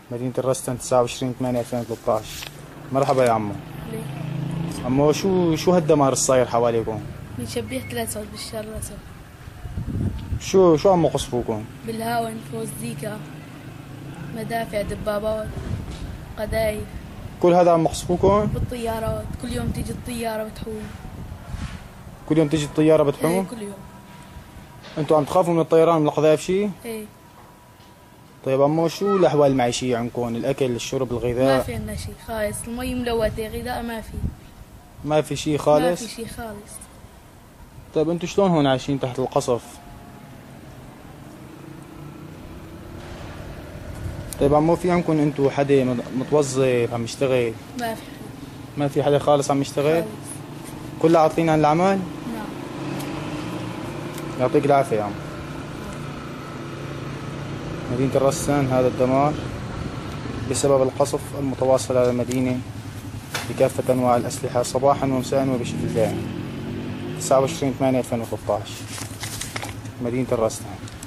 مدينة الرستن 29/8/2013. مرحبا يا عمو. ليه؟ عمو شو هالدمار الصاير حواليكم؟ من شبيه 3 بالشهر الأسود. شو عم قصفوكم؟ بالهاون، فوزديكا، مدافع، دبابات، قذايف. كل هذا عم قصفوكم؟ بالطيارات، كل يوم تيجي الطيارة بتحوم. كل يوم تيجي الطيارة بتحوم؟ ايه كل يوم. انتوا عم تخافوا من الطيران من القذائف شيء؟ ايه. طيب عمو شو الأحوال المعيشية عندكم؟ الأكل، الشرب، الغذاء؟ ما في عنا شيء خالص، المي ملوثة، غذاء ما في. ما في شيء خالص؟ ما في شيء خالص. طيب انتوا شلون هون عايشين تحت القصف؟ طيب عمو في عندكم انتوا حدا متوظف عم يشتغل؟ ما في. ما في حدا خالص عم يشتغل؟ خالص. كلها عاطلين عن العمل؟ نعم. يعطيك العافية يا عم. مدينة الرستان هذا الدمار بسبب القصف المتواصل على المدينة بكافة أنواع الأسلحة صباحا ومساء وبشكل دائم. 29/8/2013 مدينة الرستان.